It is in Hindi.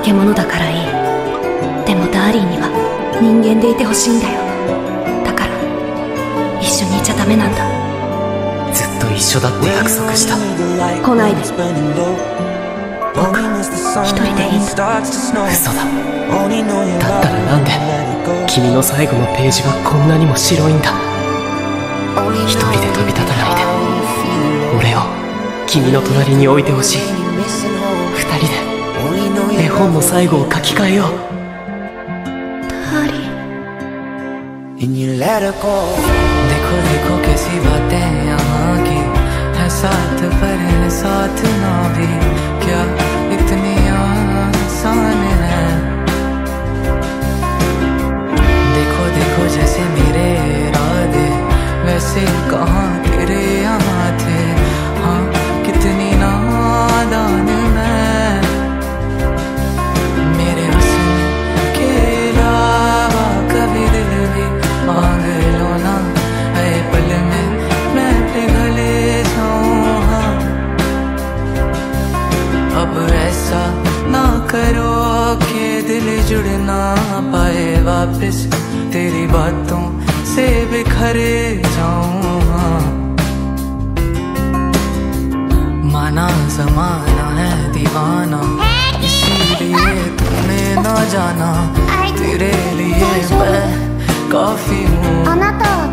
け物だからいい。でもダーリンには人間でいてほしいんだよ。だから一緒にいちゃダメなんだ。 ずっと一緒だって約束した。 来ないで。僕一人でいいんだ。 嘘だ。だったらなんで君の最後のページがこんなにも白いんだ。一人で飛び立たないで俺を君の隣に置いてほしい。二人で絵本の最後を書き換えよう。 ダーリン देखो देखो कैसी बातें यहाँ की है साथ पर है साथ ना भी क्या इतनी आसान है। देखो देखो जैसे मेरे इरादे वैसे कहाँ तेरे यहाँ थे। हाँ कितनी नादान मैं मेरे हुस्न के अलावा कभी दिल भी मांग लो ना है पल में मैं पिघल जाऊं। हाँ अब ऐसा ना करो कि दिल जुड़ ना पाए वापस तेरी बातों से बिखर जाऊं। हाँ माना जमाना है दीवाना इसीलिए तूने ना जाना तेरे लिए मैं काफी हूँ।